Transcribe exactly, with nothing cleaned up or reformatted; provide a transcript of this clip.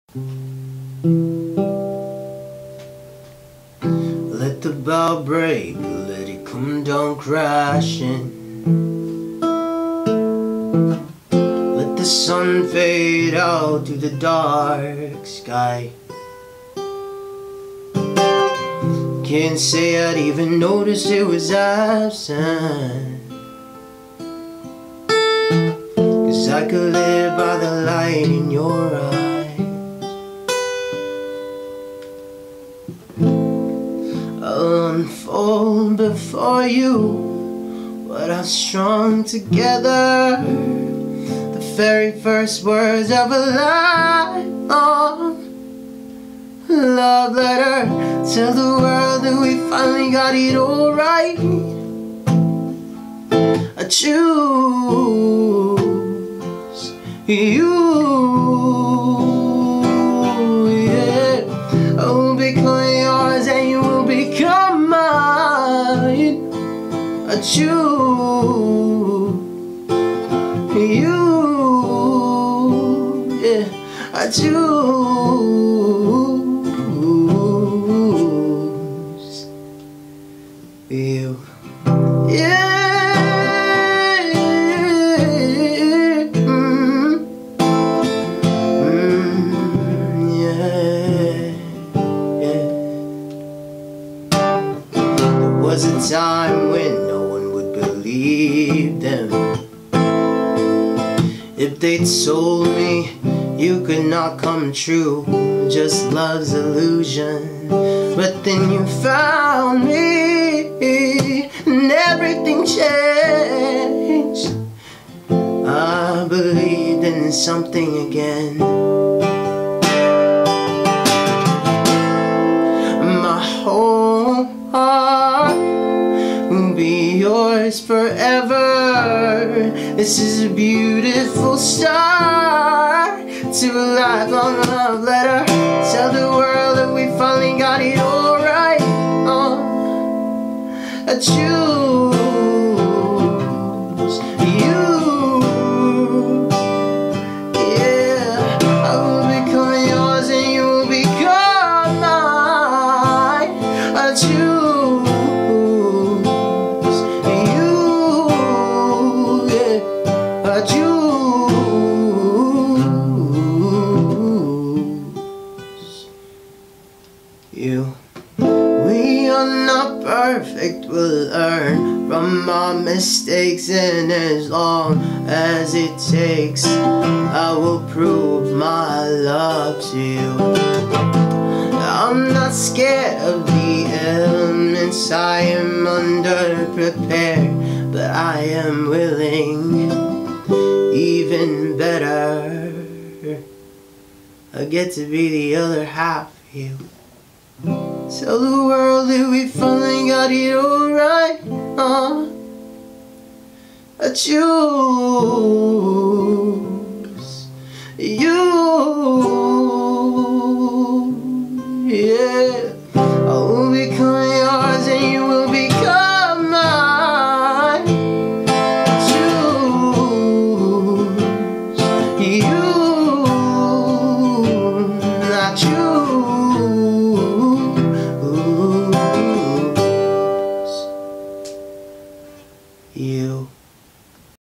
Let the bow break, let it come down crashing. Let the sun fade out through the dark sky. Can't say I'd even noticed it was absent, 'cause I could live by the light in your eyes. I'll unfold before you what I've strung together, the very first words of a lifelong love letter. Tell the world that we finally got it all right. I choose you, yeah. I will become yours and you will become mine. I choose you, yeah. I choose you, yeah, mm, mm, yeah, yeah. There was a time when no one would believe them if they'd told me you could not come true, just love's illusion. But then you found me and everything changed. I believed in something again. My whole heart will be yours forever. This is a beautiful start to a lifelong love letter. Tell the world that we finally got it all right. uh, I choose you, yeah. I will become yours and you will become mine. I choose you, yeah. I choose you. We are not perfect, we'll learn from our mistakes, and as long as it takes, I will prove my love to you. I'm not scared of the elements, I am underprepared, but I am willing, even better, I get to be the other half of you. Tell the world that we finally got it all right. uh, I choose